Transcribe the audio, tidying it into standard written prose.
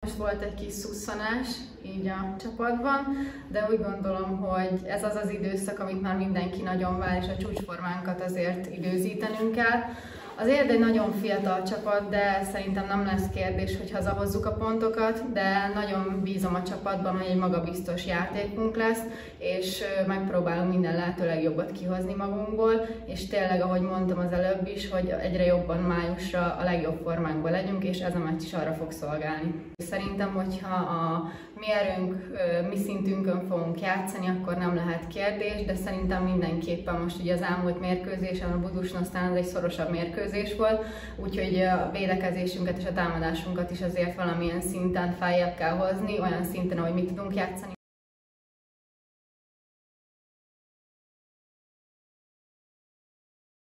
Most volt egy kis szusszanás így a csapatban, de úgy gondolom, hogy ez az az időszak, amit már mindenki nagyon vár, és a csúcsformánkat azért időzítenünk kell. Azért egy nagyon fiatal csapat, de szerintem nem lesz kérdés, hogy hazahozzuk a pontokat, de nagyon bízom a csapatban, hogy egy magabiztos játékunk lesz, és megpróbálunk minden lehető legjobbat kihozni magunkból, és tényleg, ahogy mondtam az előbb is, hogy egyre jobban májusra a legjobb formánkban legyünk, és ez a meccs is arra fog szolgálni. Szerintem, hogyha a mi erőnk, mi szintünkön fogunk játszani, akkor nem lehet kérdés, de szerintem mindenképpen most ugye az elmúlt mérkőzésen a Budusn aztán ez egy szorosabb mérkőzés volt, úgyhogy a védekezésünket és a támadásunkat is azért valamilyen szinten feljebb kell hozni, olyan szinten, ahogy mi tudunk játszani.